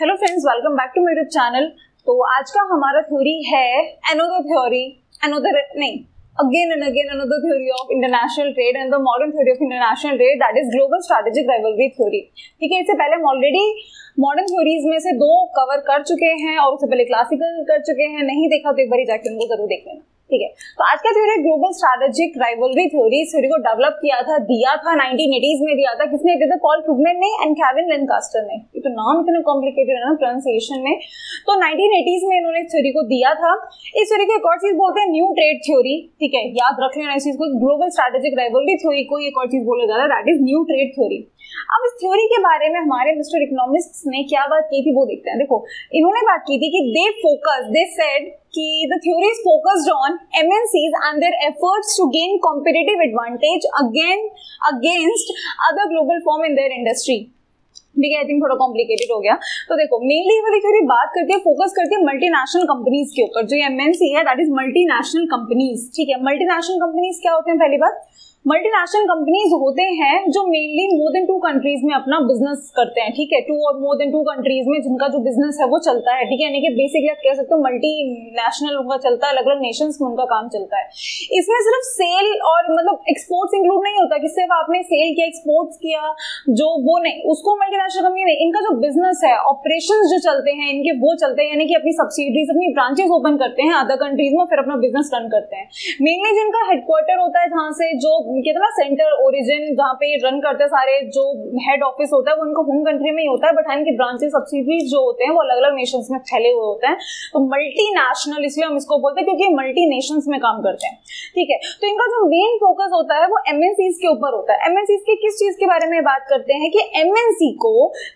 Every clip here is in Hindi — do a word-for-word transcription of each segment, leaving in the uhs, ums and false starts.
Hello friends, welcome back to my YouTube channel. तो आज का हमारा थ्योरी है अनदर थ्योरी अनदर नहीं again and again another theory of international trade and the modern theory of international trade, that is global strategic rivalry theory. ठीक है, इससे पहले हम ऑलरेडी मॉडर्न थ्योरीज में से दो कवर कर चुके हैं और उससे पहले क्लासिकल कर चुके हैं। नहीं देखा तो एक बार जाके उनको जरूर देख लेना। ठीक है, तो आज का theory global strategic rivalry theory. इस थ्योरी को डेवलप किया था दिया था नाइनटीन एटीज़ में दिया था। किसने दिया था? पॉल क्रुगमैन ने एंड केविन लैनकास्टर ने। ये तो नाम इतना कॉम्प्लिकेटेड है ना प्रोनाउंसिएशन में। तो नाइनटीन एटीज़ में इन्होंने इस थ्योरी को दिया था। इस थ्योरी को एक और चीज बोलते हैं न्यू ट्रेड थ्योरी। ठीक है, याद रख लेना इस चीज को। ग्लोबल स्ट्रेटेजिक राइवलरी थ्योरी को एक और चीज बोला जाता है, that is new trade theory. अब इस थ्योरी के बारे में हमारे मिस्टर इकोनॉमिस्ट्स ने क्या बात की थी वो देखते हैं। देखो, इन्होंने बात की थी कि दे फोकस दे सेड कि the theory is focused on M N Cs and their efforts to gain competitive advantage again against other global firm in their industry। ठीक है, आई थिंक थोड़ा कॉम्प्लिकेटेड हो गया। तो देखो, मेनली वाली थ्योरी बात करती है, फोकस करती है मल्टीनेशनल कंपनीज के ऊपर। जो एमएनसी है दैट इज मल्टीनेशनल कंपनीज। ठीक है, मल्टीनेशनल कंपनीज क्या होते हैं? पहली बात, मल्टीनेशनल कंपनीज होते हैं जो mainly more than two countries में अपना बिजनेस करते हैं। ठीक है, टू और मोर देन टू कंट्रीज में जिनका जो बिजनेस है वो चलता है। ठीक है, यानी कि बेसिकली आप कह सकते हो मल्टी नेशनल उनका चलता है, अलग अलग नेशंस में उनका काम चलता है। इसमें सिर्फ सेल और मतलब एक्सपोर्ट्स इंक्लूड नहीं होता कि सिर्फ आपने सेल किया, एक्सपोर्ट्स किया, जो वो नहीं, उसको मल्टीनेशनल कंपनी नहीं। इनका जो बिजनेस है, ऑपरेशंस जो चलते हैं इनके, वो चलते हैं, यानी कि अपनी सब्सिडीज, अपनी ब्रांचेस ओपन करते हैं अदर कंट्रीज में, फिर अपना बिजनेस रन करते हैं। मेनली जिनका हेडक्वार्टर होता है, जहां से जो कहते हैं ना सेंटर ओरिजिन, जहां पे रन करते हैं सारे, जो हेड ऑफिस होता है वो उनका होम कंट्री में ही होता है, बट इनके ब्रांचेस सब्सिडीज जो होते हैं वो अलग अलग नेशंस में फैले हुए होते हैं। तो मल्टीनेशनल इसलिए हम इसको बोलते हैं क्योंकि मल्टी नेशंस में काम करते हैं। ठीक है, तो इनका जो मेन फोकस होता है वो एमएनसीज के ऊपर होता है। एमएनसीज के किस चीज के बारे में बात करते हैं कि एमएनसी को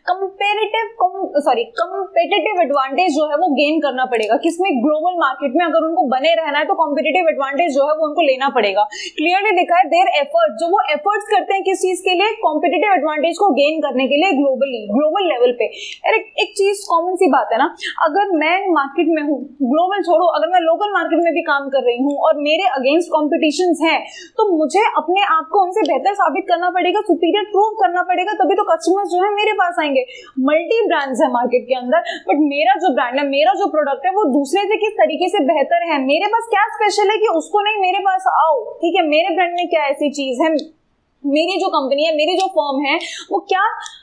कंपेरेटिव सॉरी कंपेटिटिव एडवांटेज जो है वो गेन करना पड़ेगा। किसमें? ग्लोबल मार्केट में अगर उनको बने रहना है तो कॉम्पिटिटिव एडवांटेज जो है वो उनको लेना पड़ेगा। क्लियरली लिखा है, देयर एफर्ट, जो वो एफर्ट्स करते हैं किस चीज के लिए? कॉम्पिटिटिव एडवांटेज को गेन करने के लिए ग्लोबली, ग्लोबल लेवल पे। एक, एक चीज कॉमन सी बात है ना, अगर मैं मार्केट में हूँ, ग्लोबल छोड़ो, अगर मैं लोकल मार्केट में भी काम कर रही हूँ और मेरे अगेंस्ट कॉम्पिटिशंस हैं, तो मुझे अपने आप को उनसे बेहतर साबित करना पड़ेगा, सुपीरियर प्रूव करना पड़ेगा, तभी तो कस्टमर्स जो है मेरे पास आएंगे। मल्टी ब्रांड्स है मार्केट के अंदर, बट मेरा जो ब्रांड है, मेरा जो प्रोडक्ट है वो दूसरे से किस तरीके से बेहतर है, मेरे पास क्या स्पेशल है कि उसको नहीं मेरे पास आओ। ठीक है, मेरे ब्रांड में क्या ऐसी चीज है, मेरी जो कंपनी है, मेरी जो फर्म है, वो क्या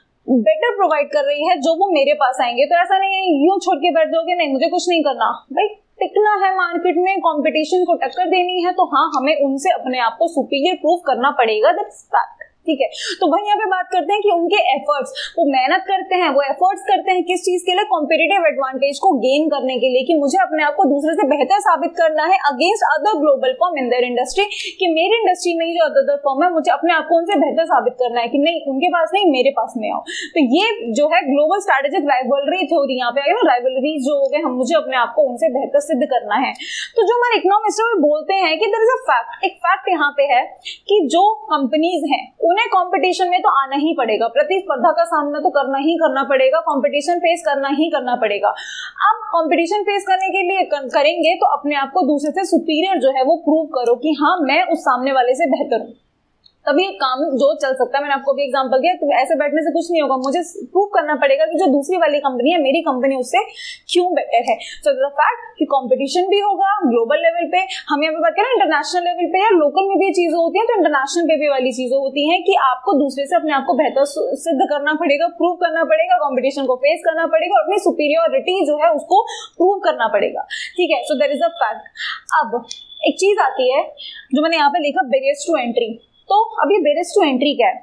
बेटर प्रोवाइड कर रही है जो वो मेरे पास आएंगे। तो ऐसा नहीं है यूं छोड़ के बैठ जाओगे, नहीं मुझे कुछ नहीं करना भाई, टिकना है मार्केट में, कंपटीशन को टक्कर देनी है, तो हाँ हमें उनसे अपने आप को सुपीरियर प्रूव करना पड़ेगा। That's fact. ठीक है, तो वही यहाँ पे बात करते हैं कि उनके एफर्ट्स, वो मेहनत करते हैं, वो एफर्ट्स करते हैं किस चीज के लिए? कॉम्पिटिटिव एडवांटेज को गेन करने के लिए, कि मुझे अपने आप को दूसरे से बेहतर साबित करना है against other global firm in their industry, कि मेरी इंडस्ट्री में जो अदर फर्म है मुझे अपने आप को उनसे बेहतर साबित करना है, कि नहीं उनके पास नहीं मेरे पास में आओ। तो ये जो है ग्लोबल स्ट्रेटेजिक राइवलरी थ्योरी, यहाँ पे आई ना राइवलरी जो हो गए, हम मुझे अपने आप को उनसे बेहतर सिद्ध करना है। तो जो हमारे इकोनॉमिस्ट है बोलते हैं कि देयर इज अ फैक्ट, एक फैक्ट यहाँ पे है कि जो कंपनीज हैं उन्हें कंपटीशन में तो आना ही पड़ेगा, प्रतिस्पर्धा का सामना तो करना ही करना पड़ेगा, कंपटीशन फेस करना ही करना पड़ेगा। अब कंपटीशन फेस करने के लिए करेंगे तो अपने आप को दूसरे से सुपीरियर जो है वो प्रूव करो कि हाँ मैं उस सामने वाले से बेहतर हूँ, तभी काम जो चल सकता है। मैंने आपको भी एग्जांपल दिया, तो ऐसे बैठने से कुछ नहीं होगा, मुझे प्रूव करना पड़ेगा कि जो दूसरी वाली कंपनी है, मेरी कंपनी उससे क्यों बेटर है। सो द फैक्ट कि कंपटीशन भी होगा ग्लोबल लेवल पे, हम यहाँ पे बात करें इंटरनेशनल लेवल पे या लोकल में भी ये चीजें होती हैं, तो इंटरनेशनल पे भी वाली चीजें होती हैं कि आपको दूसरे से अपने आप को बेहतर सिद्ध करना पड़ेगा, प्रूव करना पड़ेगा, कॉम्पिटिशन को फेस करना पड़ेगा और अपनी सुपीरियोरिटी जो है उसको प्रूव करना पड़ेगा। ठीक है, so there is a fact. अब एक चीज आती है जो मैंने यहाँ पे लिखा, बैरियर्स टू एंट्री। तो अब ये बैरियर्स टू एंट्री क्या है?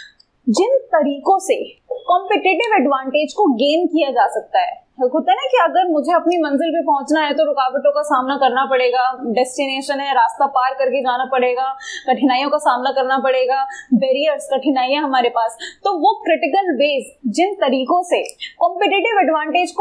जिन तरीकों से कॉम्पिटिटिव एडवांटेज को गेन किया जा सकता है। होता है ना कि अगर मुझे अपनी मंजिल पे पहुंचना है तो रुकावटों का सामना करना पड़ेगा, डेस्टिनेशन है, रास्ता पार करके जाना पड़ेगा, कठिनाइयों का सामना करना पड़ेगा, बैरियर्स, कठिनाइयां हमारे पास। तो वो क्रिटिकल वेज, जिन तरीकों से कॉम्पिटिटिव एडवांटेज को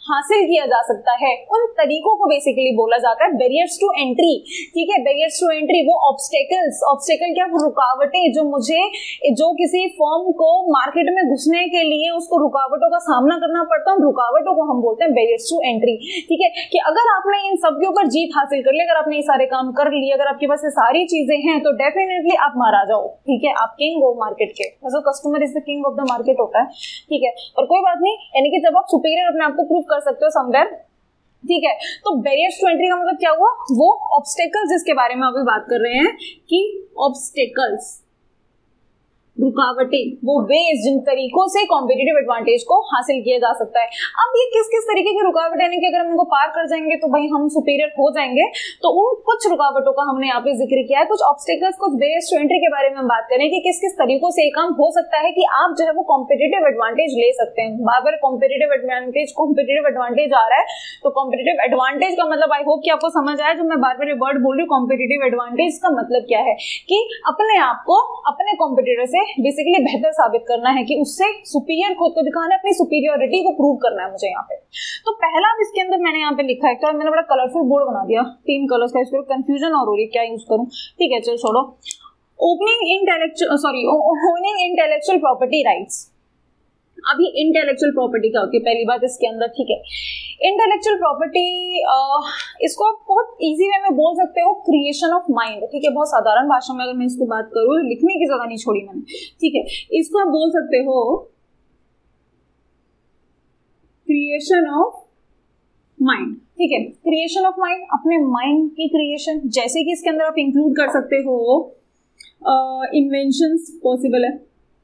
हासिल किया जा सकता है, उन तरीकों को बेसिकली बोला जाता है बैरियर्स टू एंट्री। ठीक है, बैरियर्स टू एंट्री वो ऑब्स्टेकल्स, ऑब्स्टेकल क्या, रुकावटें जो मुझे, जो किसी फर्म को मार्केट में घुसने के लिए उसको रुकावटों का सामना करना पड़ता है, रुकावटों को हम बोलते हैं बैरियर्स टू एंट्री। ठीक है, कि अगर आपने इन सब के ऊपर जीत हासिल कर ली, अगर आपने ये सारे काम कर लिए, अगर आपके पास ये सारी चीजें हैं, तो डेफिनेटली आप महाराजा हो। ठीक है, आप किंग हो मार्केट के, तो customer is the king of the market होता है। ठीक है, और कोई बात नहीं, यानी कि जब आप सुपीरियर अपने आप को प्रूव कर सकते हो समवेयर। ठीक है, तो बैरियर्स टू एंट्री का मतलब क्या हुआ, वो ऑब्स्टेकल्स जिसके बारे में अभी बात कर रहे हैं कि ऑब्स्टेकल्स, रुकावटें, वो वेज जिन तरीकों से कॉम्पिटिटिव एडवांटेज को हासिल किया जा सकता है। अब ये किस किस तरीके की रुकावटें हैं कि अगर हम इनको पार कर जाएंगे तो भाई हम सुपीरियर हो जाएंगे, तो उन कुछ रुकावटों का हमने यहाँ पे जिक्र किया है, कुछ ऑब्स्टेकल्स, कुछ बैरियर्स टू एंट्री के बारे में हम बात करें कि किस किस तरीकों से ये काम हो सकता है कि आप जो है वो कॉम्पिटिटिव एडवांटेज ले सकते हैं। बार बार कॉम्पिटिटिव एडवांटेज कॉम्पिटिटिव एडवांटेज आ रहा है, तो कॉम्पिटिटिव एडवांटेज का मतलब आई होप कि आपको समझ आया, जो मैं बार बार ये वर्ड बोल रही हूँ कॉम्पिटिटिव एडवांटेज का मतलब क्या है, कि अपने आप को अपने कॉम्पिटिटर से बेसिकली बेहतर साबित करना है, कि उससे सुपीरियर खुद को दिखाना है, अपनी सुपीरियरिटी को प्रूव करना है मुझे यहाँ पे। तो पहला अब इसके अंदर मैंने यहाँ पे लिखा है, तो मैंने बड़ा कलरफुल बोर्ड बना दिया, तीन कलर्स का, इसको कंफ्यूजन और हो रही है क्या यूज करूं। ठीक है, चलो छोड़ो। Opening intellectual sorry owning intellectual property rights. अब ये इंटेलेक्चुअल प्रॉपर्टी क्या होती है, पहली बात इसके अंदर। ठीक है, इंटेलेक्चुअल प्रॉपर्टी इसको आप बहुत इजी वे में बोल सकते हो क्रिएशन ऑफ माइंड। ठीक है, बहुत साधारण भाषा में अगर मैं इसको बात करूँ, लिखने की जगह नहीं छोड़ी मैंने। ठीक है, इसको आप बोल सकते हो क्रिएशन ऑफ माइंड। ठीक है, क्रिएशन ऑफ माइंड, अपने माइंड की क्रिएशन, जैसे कि इसके अंदर आप इंक्लूड कर सकते हो इन्वेंशंस पॉसिबल है।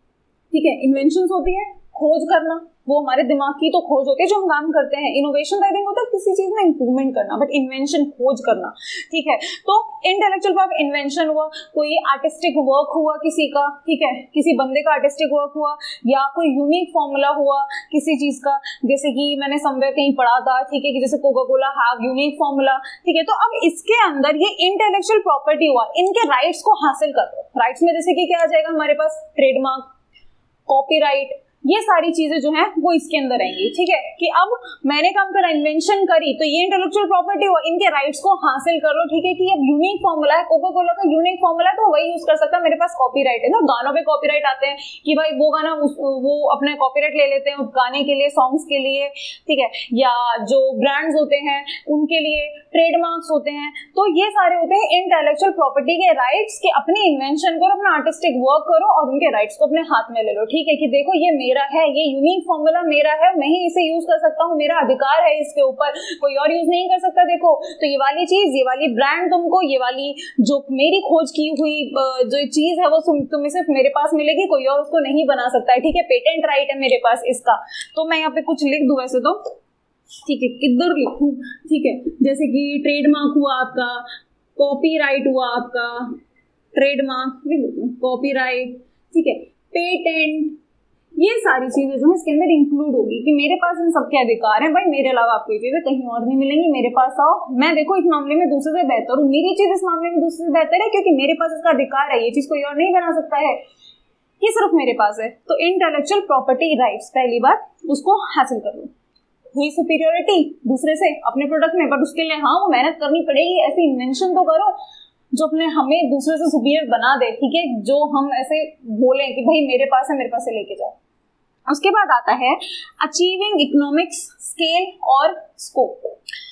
ठीक है, इन्वेंशंस होती है खोज करना, वो हमारे दिमाग की तो खोज होती है जो हम काम करते हैं। इनोवेशन आई थिंक होता है किसी चीज में इंप्रूवमेंट करना, बट इन्वेंशन खोज करना। ठीक है, तो इंटेलेक्चुअल पावर इन्वेंशन हुआ, कोई आर्टिस्टिक वर्क हुआ किसी का। ठीक है, किसी बंदे का आर्टिस्टिक वर्क हुआ, या कोई यूनिक फॉर्मूला हुआ किसी चीज का, जैसे कि मैंने समवेयर कहीं पढ़ा था। ठीक है, कि जैसे Coca Cola have unique formula. ठीक है, तो अब इसके अंदर ये इंटेलेक्चुअल प्रॉपर्टी हुआ, इनके राइट्स को हासिल करो। राइट्स में जैसे कि क्या आ जाएगा हमारे पास, ट्रेडमार्क, कॉपीराइट, ये सारी चीजें जो है वो इसके अंदर आएंगी। ठीक है, कि अब मैंने काम करा, इन्वेंशन करी, तो ये इंटेलेक्चुअल प्रॉपर्टी हुआ, इनके राइट्स को हासिल कर लो। ठीक है, कि अब यूनिक फॉर्मूला है, कोका कोला का यूनिक फॉर्मूला है, तो वही यूज कर सकता है। मेरे पास कॉपीराइट है ना, गानों पे कॉपीराइट आते हैं कि भाई वो गाना वो अपने कॉपीराइट ले लेते हैं उस गाने के लिए, सॉन्ग्स के लिए। ठीक है, या जो ब्रांड्स होते हैं उनके लिए ट्रेडमार्क्स होते हैं, तो ये सारे होते हैं इंटेलेक्चुअल प्रॉपर्टी के राइट्स, कि अपनी इन्वेंशन करो, अपना आर्टिस्टिक वर्क करो और उनके राइट्स को अपने हाथ में ले लो। ठीक है, कि देखो ये मेरा है, ये यूनिक फॉर्मूला मेरा है, मैं ही इसे यूज कर सकता हूँ, मेरा अधिकार है इसके ऊपर, कोई और यूज नहीं कर सकता। देखो तो ये वाली चीज, ये वाली ब्रांड तुमको, ये वाली जो मेरी खोज की हुई जो चीज है वो तुम्हें सिर्फ मेरे पास मिलेगी, कोई और उसको नहीं बना सकता है। ठीक है, पेटेंट राइट है मेरे पास इसका। तो मैं यहाँ पे कुछ लिख दूं वैसे तो, ठीक है, किधर लिखूं। ठीक है, जैसे कि ट्रेडमार्क हुआ आपका, कॉपीराइट हुआ आपका, ट्रेडमार्क, कॉपीराइट, ठीक है, पेटेंट, ये सारी चीजें जो है इसके अंदर इंक्लूड होगी कि मेरे पास इन सबके अधिकार हैं। भाई मेरे अलावा आपको ये चीजें कहीं और नहीं मिलेंगी, मेरे पास आओ, मैं देखो इस मामले में दूसरे से बेहतर हूँ, मेरी चीज इस मामले में दूसरे से बेहतर है क्योंकि मेरे पास इसका अधिकार है, ये चीज कोई और नहीं बना सकता है, ये सिर्फ मेरे पास है। तो इंटेलेक्चुअल प्रॉपर्टी राइट्स, पहली बात उसको हासिल कर लो। हुई सुपीरियोरिटी दूसरे से अपने प्रोडक्ट में, बट उसके लिए हाँ वो मेहनत करनी पड़ेगी, ऐसी इन्वेंशन तो करो जो अपने हमें दूसरे से सुपीरियर बना दे। ठीक है, जो हम ऐसे बोले कि भाई मेरे पास है, मेरे पास से लेके जाओ। उसके बाद आता है अचीविंग इकोनॉमिक्स स्केल और स्कोप।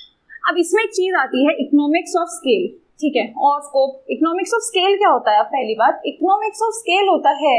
अब इसमें एक चीज आती है इकोनॉमिक्स ऑफ स्केल, ठीक है, और स्कोप। इकोनॉमिक्स ऑफ स्केल क्या होता है? पहली बात, इकोनॉमिक्स ऑफ स्केल होता है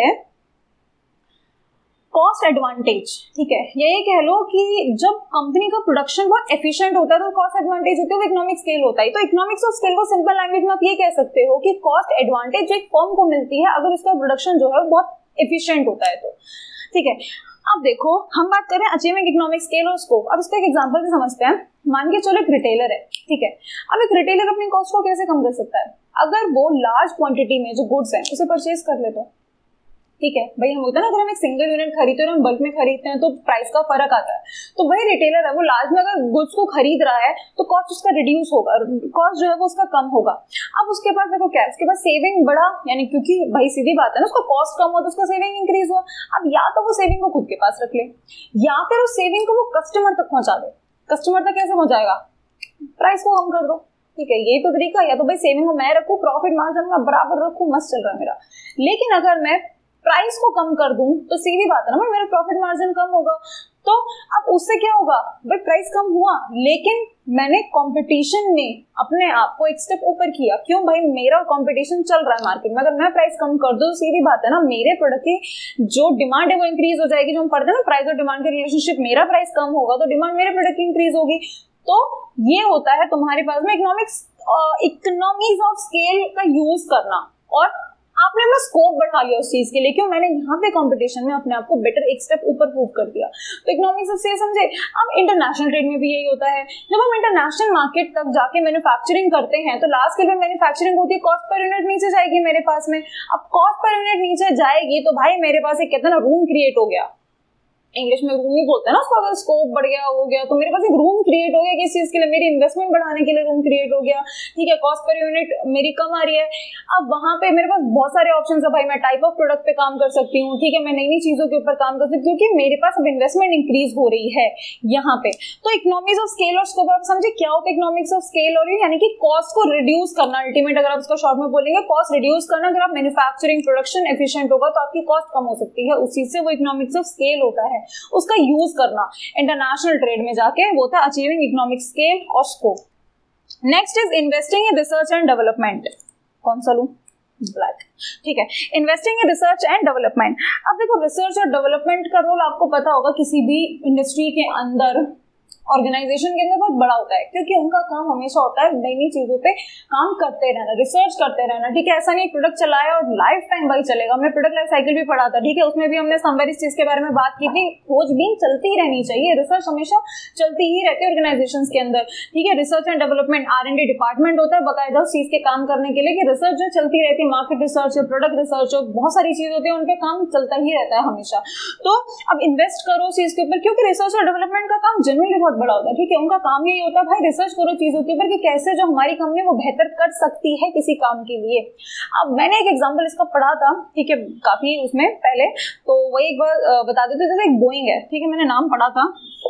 कॉस्ट एडवांटेज। ठीक है, ये कह लो कि जब कंपनी का प्रोडक्शन बहुत एफिशिएंट होता है तो कॉस्ट एडवांटेज होती है, वो इकोनॉमिक स्केल होता है। तो इकोनॉमिक्स ऑफ स्केल को सिंपल लैंग्वेज में आप ये कह सकते हो कि कॉस्ट एडवांटेज एक फर्म को मिलती है अगर उसका प्रोडक्शन जो है बहुत एफिशिएंट होता है तो। ठीक है, अब देखो हम बात करें अचीविंग इकोनॉमिक स्केल और स्कोप। अब इसको एक एग्जांपल से समझते हैं। मान के चलो एक रिटेलर है, ठीक है, अब एक रिटेलर अपनी कॉस्ट को कैसे कम कर सकता है? अगर वो लार्ज क्वांटिटी में जो गुड्स हैं उसे परचेज कर ले तो, ठीक है भाई, हम होता है ना अगर हम एक सिंगल यूनिट खरीदते हैं और हम बल्क में खरीदते हैं तो प्राइस का फर्क आता है। तो वही रिटेलर है, वो लार्ज में अगर गुड्स को खरीद रहा है तो कॉस्ट उसका रिड्यूस होगा, कॉस्ट जो है वो उसका कम होगा। अब उसके पास देखो क्या, उसके पास सेविंग बढ़ा, यानी क्योंकि भाई सीधी बात है ना, उसका कॉस्ट कम हुआ तो उसका सेविंग इंक्रीज हुआ। अब या तो वो सेविंग को खुद के पास रख ले या फिर उस सेविंग को वो कस्टमर तक पहुंचा दे। कस्टमर तक कैसे पहुंचाएगा? प्राइस को कम कर दो, ठीक है, यही तो तरीका। या तो भाई सेविंग को मैं रखूं, प्रॉफिट मार्जिन में बराबर रखूं, मस्त चल रहा है मेरा। लेकिन अगर मैं प्राइस को कम कर दूं तो सीधी बात है ना, मेरा प्रॉफिट मार्जिन कम होगा। तो अब उससे क्या होगा भाई, प्राइस कम हुआ लेकिन मैंने कंपटीशन में अपने आप को एक स्टेप ऊपर किया। क्यों भाई, मेरा कंपटीशन चल रहा है मार्केट में, अगर मैं प्राइस कम कर दूं तो सीधी बात है ना, मेरे प्रोडक्ट की जो डिमांड है वो इंक्रीज हो जाएगी। जो हम पढ़ते हैं ना प्राइस और डिमांड के रिलेशनशिप, मेरा प्राइस कम होगा तो डिमांड मेरे प्रोडक्ट की इंक्रीज होगी। तो ये होता है तुम्हारे पास में इकोनॉमिक्स इकोनॉमीज ऑफ स्केल का यूज करना, और आपने अपना स्कोप बढ़ा लिया उस चीज के लिए। क्यों, मैंने यहाँ पे कंपटीशन में अपने आप को बेटर एक स्टेप ऊपर प्रूव कर दिया। तो इकोनॉमिक्स ऑफ स्केल समझे। अब इंटरनेशनल ट्रेड में भी यही होता है, जब हम इंटरनेशनल मार्केट तक जाके मैन्युफैक्चरिंग करते हैं तो लास्ट स्केल में मैन्युफैक्चरिंग होती है, कॉस्ट पर यूनिट नीचे जाएगी मेरे पास में। अब कॉस्ट पर यूनिट नीचे जाएगी तो भाई मेरे पास एक कहते हैं ना रूम क्रिएट हो गया, इंग्लिश में रूम ही बोलते हैं ना उसको, अगर स्कोप बढ़ गया हो गया तो मेरे पास एक रूम क्रिएट हो गया किस चीज के लिए, मेरी इन्वेस्टमेंट बढ़ाने के लिए रूम क्रिएट हो गया, ठीक है। कॉस्ट पर यूनिट मेरी कम आ रही है, अब वहां पे मेरे पास बहुत सारे ऑप्शंस है भाई, मैं टाइप ऑफ प्रोडक्ट पे काम कर सकती हूँ, ठीक है, मैं नई नई चीजों के ऊपर काम कर सकती हूँ, क्योंकि मेरे पास अब इन्वेस्टमेंट इंक्रीज हो रही है यहाँ पे। तो इकोनॉमिक्स ऑफ स्केल और स्कोप आप समझे क्या होता है इकोनॉमिक्स ऑफ स्केल और, यानी कि कॉस्ट को रिड्यूस करना। अल्टीमेट अगर आप उसका शॉर्ट में बोलेंगे कॉस्ट रिड्यूस करना। अगर आप मैन्युफैक्चरिंग प्रोडक्शन एफिशिएंट होगा तो आपकी कॉस्ट कम हो सकती है, उस चीज से वो इकोनॉमिक्स ऑफ स्केल होता है, उसका यूज करना इंटरनेशनल ट्रेड में जाके, वो था अचीविंग इकोनॉमिक स्केल और scope. Next is investing in research and development. कौन सा लूं? ब्लैक, ठीक है। Investing in research and development. अब देखो रिसर्च और डेवलपमेंट का रोल आपको पता होगा किसी भी इंडस्ट्री के अंदर, ऑर्गेनाइजेशन के अंदर बहुत बड़ा होता है, क्योंकि उनका काम हमेशा होता है नई नई चीजों पे काम करते रहना, रिसर्च करते रहना, ठीक है। ऐसा नहीं प्रोडक्ट चलाया और लाइफ टाइम वही चलेगा। हमने प्रोडक्ट लाइफ साइकिल भी पढ़ा था, ठीक है, उसमें भी हमने समवेयर इस चीज के बारे में बात की थी, खोजबीन चलती ही रहनी चाहिए, रिसर्च हमेशा चलती ही रहती है ऑर्गेनाइजेशन के अंदर, ठीक है। Research and development R and D department होता है बाकायदा उस चीज के काम करने के लिए, कि रिसर्च जो चलती रहती है, मार्केट रिसर्च, प्रोडक्ट रिसर्च, बहुत सारी चीज होती है, उनपे काम चलता ही रहता है हमेशा। तो अब इन्वेस्ट करो उस चीज के ऊपर, क्योंकि रिसर्च और डेवलपमेंट का काम जनरली बहुत बड़ा होता है, ठीक है। उनका काम यही होता है भाई रिसर्च करो चीजों के ऊपर कि कैसे जो हमारी कंपनी वो बेहतर कर सकती है किसी काम के लिए। अब मैंने एक एग्जांपल इसका पढ़ा था, ठीक है, काफी उसमें पहले, तो वही एक बार बता देते। जैसे एक बोइंग है, ठीक है, मैंने नाम पढ़ा था,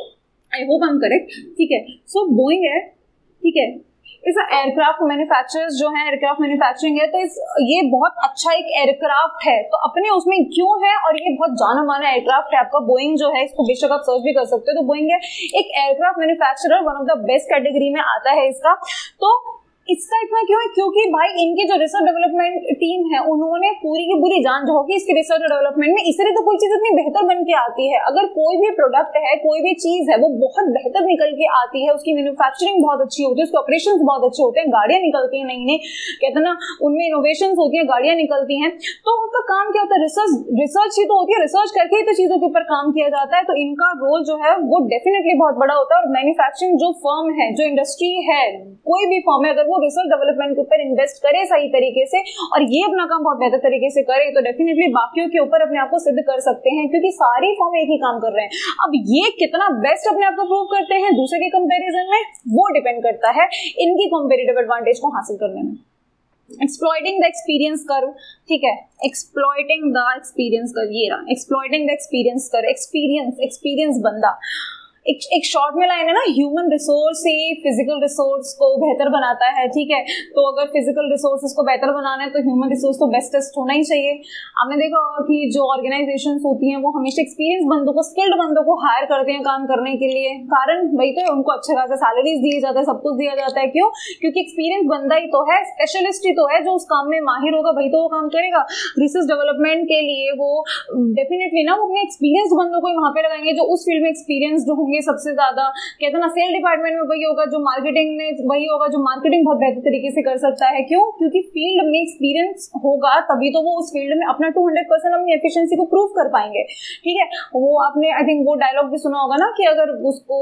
I hope I am correct, ठीक है। सो बोइंग है, ठीक है, इस एयरक्राफ्ट मैन्युफैक्चरर्स जो है, एयरक्राफ्ट मैन्युफैक्चरिंग है, तो इस ये बहुत अच्छा एक एयरक्राफ्ट है। तो अपने उसमें क्यों है, और ये बहुत जाना माना एयरक्राफ्ट है आपका बोइंग जो है, इसको बेशक आप सर्च भी कर सकते हो। तो बोइंग है एक aircraft manufacturer, one of the best category में आता है इसका। तो इसका इतना क्यों है, क्योंकि भाई इनकी जो रिसर्च डेवलपमेंट टीम है उन्होंने पूरी की पूरी जान झोंकी इसकी रिसर्च और डेवलपमेंट में, इसलिए तो कोई चीज इतनी बेहतर बन के आती है। अगर कोई भी प्रोडक्ट है, कोई भी चीज है, वो बहुत बेहतर निकल के आती है, उसकी मैन्युफैक्चरिंग बहुत अच्छी होती है, उसके ऑपरेशंस बहुत अच्छे होते हैं, गाड़ियां निकलती हैं नई नई, कहते हैं ना उनमें इनोवेशंस होती है, गाड़ियां निकलती हैं, तो उनका काम क्या होता है, रिसर्च रिसर्च ही तो होती है, रिसर्च करके ही तो चीजों के ऊपर काम किया जाता है। तो इनका रोल जो है वो डेफिनेटली बहुत बड़ा होता है। और मैन्युफैक्चरिंग जो फर्म है, जो इंडस्ट्री है, कोई भी फर्म है, अगर वो रिसर्च डेवलपमेंट के ऊपर इन्वेस्ट करे सही तरीके से और ये अपना काम बहुत बेहतर तरीके से करे, तो डेफिनेटली बाकियों के ऊपर अपने आप को सिद्ध कर सकते हैं, क्योंकि सारी फर्म एक ही काम कर रहे हैं। अब ये कितना बेस्ट अपने आप को प्रूव करते हैं दूसरे के कंपैरिजन में, वो डिपेंड करता है इनकी कंपैरेटिव एडवांटेज को हासिल करने में। एक्सप्लॉइटिंग द एक्सपीरियंस कर्व, ठीक है, एक्सप्लॉइटिंग द एक्सपीरियंस कर्व, ये रहा exploiting the experience curve. Experience experience बंदा, एक एक शॉर्ट में लाइन है ना, ह्यूमन रिसोर्स से फिजिकल रिसोर्स को बेहतर बनाता है, ठीक है। तो अगर फिजिकल रिसोर्सेज को बेहतर बनाना है तो ह्यूमन रिसोर्स तो बेस्टेस्ट होना ही चाहिए। आपने देखा होगा कि जो ऑर्गेनाइजेशंस होती हैं वो हमेशा एक्सपीरियंस बंदों को, स्किल्ड बंदों को हायर करते हैं काम करने के लिए। कारण वही तो है, उनको अच्छे खासा सैलरीज दिए जाता है, सब कुछ दिया जाता है। क्यों? क्योंकि एक्सपीरियंस बंदा ही तो है, स्पेशलिस्ट ही तो है, जो उस काम में माहिर होगा वही तो वो काम करेगा। रिसर्च डेवलपमेंट के लिए वो डेफिनेटली ना वो अपने एक्सपीरियंस बंदों को वहां पे लगाएंगे, जो उस फील्ड में एक्सपीरियंस जो होंगे सबसे ज्यादा। कहते हैं ना सेल डिपार्टमेंट में वही होगा जो मार्केटिंग में, वही होगा जो मार्केटिंग बहुत बेहतर तरीके से कर सकता है। क्यों? क्योंकि फील्ड में एक्सपीरियंस होगा तभी तो वो उस फील्ड में अपना टू हंड्रेड परसेंट अपनी एफिशिएंसी को प्रूव कर पाएंगे, ठीक है। वो आपने आई थिंक वो डायलॉग भी सुना होगा ना कि अगर उसको,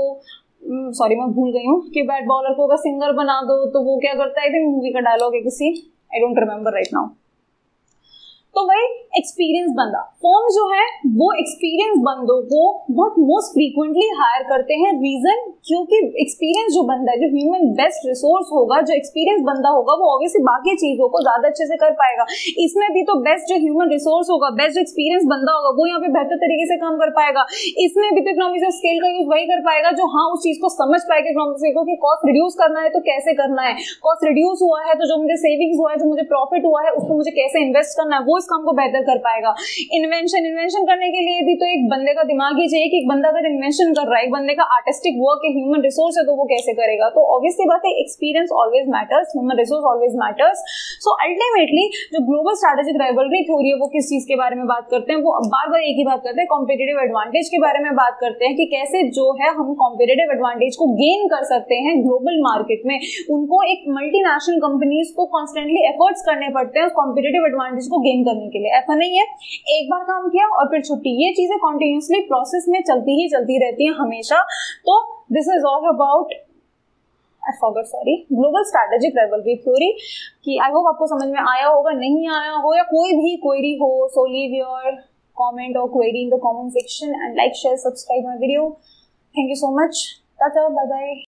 सॉरी मैं भूल गई हूँ, कि बैट बॉलर को अगर सिंगर बना दो तो वो क्या करता है, आई थिंक मूवी का डायलॉग है किसी, I don't remember right now. तो वही एक्सपीरियंस बंदा, फर्म जो है वो एक्सपीरियंस बंदों को बहुत मोस्ट फ्रीक्वेंटली हायर करते हैं। रीजन, क्योंकि एक्सपीरियंस जो बंदा है, जो ह्यूमन बेस्ट रिसोर्स होगा, जो एक्सपीरियंस बंदा होगा, वो ऑब्वियसली बाकी चीजों को ज्यादा अच्छे से कर पाएगा। इसमें भी तो बेस्ट जो ह्यूमन रिसोर्स होगा, बेस्ट जो एक्सपीरियंस बंदा होगा, वो यहाँ पे बेहतर तरीके से काम कर पाएगा। इसमें भी तो इकोनॉमिक्स ऑफ स्केल का यूज वही कर पाएगा जो हाँ उस चीज को समझ पाएगा, इकोनॉमिक्स को, कि कॉस्ट रिड्यूस करना है तो कैसे करना है, कॉस्ट रिड्यूस हुआ है तो जो मुझे सेविंग्स हुआ है, जो मुझे प्रॉफिट हुआ है, उसको मुझे कैसे इन्वेस्ट करना है, वो इस काम को बेहतर कर पाएगा। इन्वेंशन इन्वेंशन करने के लिए भी तो एक बंदे का दिमाग ही चाहिए कि एक बंदा अगर इन्वेंशन कर रहा है, एक बंदे का आर्टिस्टिक वर्क है, ह्यूमन रिसोर्स है, तो वो कैसे करेगा। तो ऑब्वियसली बात है, experience always matters, human resource always matters. So ultimately जो ग्लोबल स्ट्रेटेजिक राइवलरी थ्योरी है वो किस चीज के बारे में बात करते हैं, वो बार बार एक ही बात करते हैं, कॉम्पिटिटिव एडवांटेज के बारे में बात करते हैं कि कैसे जो है हम कॉम्पिटिटिव एडवांटेज को गेन कर सकते हैं ग्लोबल मार्केट में। उनको एक मल्टीनेशनल कंपनीज को कॉन्स्टेंटली एफर्ट्स करने पड़ते हैं उस कॉम्पिटिटिव एडवांटेज को गेन करने के लिए। ऐसा नहीं है एक बार काम किया और फिर छुट्टी, ये चीजें कॉन्टिन्यूसली प्रोसेस में चलती ही चलती रहती है हमेशा। तो this is all about I forgot sorry global strategic rivalry theory. कि आई होप आपको समझ में आया होगा, नहीं आया हो या कोई भी क्वेरी हो, सो लीव योर कमेंट और query in the comment section and like share subscribe my video. Thank you so much, tata, bye bye.